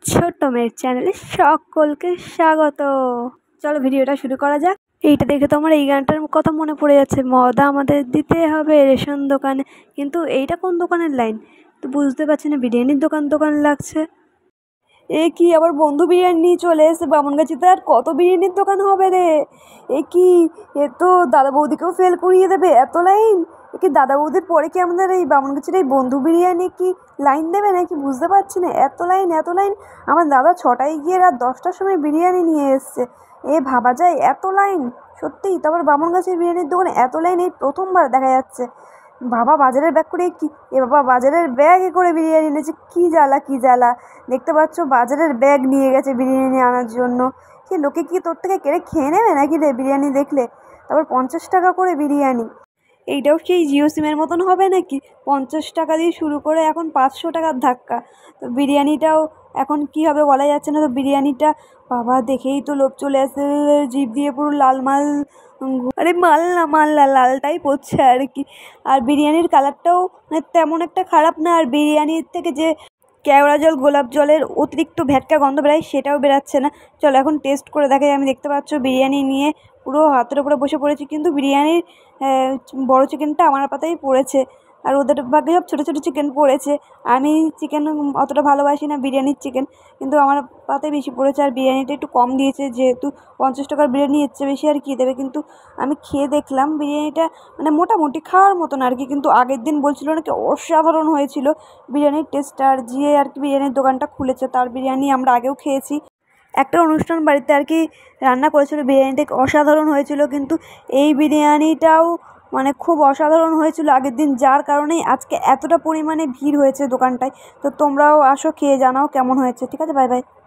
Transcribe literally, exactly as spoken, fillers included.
ছোট্ট মেয়ের চ্যানেলে সকলকে স্বাগত। চলো ভিডিওটা শুরু করা যাক। এইটা দেখে তোমার এই গানটার কথা মনে পড়ে যাচ্ছে, মদা আমাদের দিতে হবে রেশন দোকানে। কিন্তু এইটা কোন দোকানের লাইন তো বুঝতে পারছি না, বিরিয়ানির দোকান দোকান লাগছে। এ কি আবার বন্ধু বিরিয়ানি নিয়ে চলে এসে বামনগাছিতে, আর কত বিরিয়ানির দোকান হবে রে? এ কি, এ তো দাদা বৌদিকেও ফেল করিয়ে দেবে, এত লাইন। এ কি দাদা বৌদির পরে কি আমাদের এই বামনগাছির এই বন্ধু বিরিয়ানি কি লাইন দেবে নাকি বুঝতে পারছি না। এত লাইন এত লাইন, আমার দাদা ছটায় গিয়ে রাত দশটার সময় বিরিয়ানি নিয়ে এসছে। এ ভাবা যায় এত লাইন? সত্যিই, তারপর বামনগাছির বিরিয়ানির দোকানে এত লাইন এই প্রথমবার দেখা যাচ্ছে। বাবা বাজারের ব্যাগ করে কি, এ বাবা বাজারের ব্যাগে করে বিরিয়ানি এনেছে, কি জ্বালা কি জ্বালা। দেখতে পাচ্ছ বাজারের ব্যাগ নিয়ে গেছে বিরিয়ানি আনার জন্য। সে লোকে কি তোর থেকে কেড়ে খেয়ে নেবে নাকি রে বিরিয়ানি দেখলে? তারপর পঞ্চাশ টাকা করে বিরিয়ানি। এইটাও সেই জিও সিমের মতন হবে নাকি? পঞ্চাশ টাকা দিয়ে শুরু করে এখন পাঁচশো টাকার ধাক্কা। তো বিরিয়ানিটাও এখন কি হবে বলা যাচ্ছে না। তো বিরিয়ানিটা বাবা দেখেই তো লোভ চলে আসে, জিভ দিয়ে পুরো লাল মাল, আরে মাল না মাল না লালটাই পড়ছে আর কি। আর বিরিয়ানির কালারটাও মানে তেমন একটা খারাপ না, আর বিরিয়ানির থেকে যে কেওড়া জল গোলাপ জলের অতিরিক্ত ভ্যাটকা গন্ধ বেরায় সেটাও বেরাচ্ছে না। চলো এখন টেস্ট করে দেখাই। আমি দেখতে পাচ্ছ বিরিয়ানি নিয়ে পুরো হাতের উপরে বসে পড়েছি, কিন্তু বিরিয়ানির বড় চিকেনটা আমার পাতাই পড়েছে, আর ওদের ভাগে সব ছোটো ছোটো চিকেন পড়েছে। আমি চিকেন অতটা ভালোবাসি না, বিরিয়ানির চিকেন, কিন্তু আমার পাতায় বেশি পড়েছে। আর বিরিয়ানিটা একটু কম দিয়েছে, যেহেতু পঞ্চাশ টাকার বিরিয়ানি এর চেয়ে বেশি আর কী দেবে। কিন্তু আমি খেয়ে দেখলাম বিরিয়ানিটা মানে মোটামুটি খাওয়ার মতন আর কি। কিন্তু আগের দিন বলছিল নাকি অসাধারণ হয়েছিল বিরিয়ানির টেস্ট। আর যে আর কি বিরিয়ানির দোকানটা খুলেছে তার বিরিয়ানি আমরা আগেও খেয়েছি, একটা অনুষ্ঠান বাড়িতে আর কি রান্না করেছিল, বিরিয়ানিটা অসাধারণ হয়েছিল। কিন্তু এই বিরিয়ানিটাও মানে খুব অসাধারণ হয়েছিল আগের দিন, যার কারণেই আজকে এতটা পরিমাণে ভিড় হয়েছে দোকানটায়। তো তোমরাও আসো, খেয়ে জানাও কেমন হয়েছে। ঠিক আছে, বাই বাই।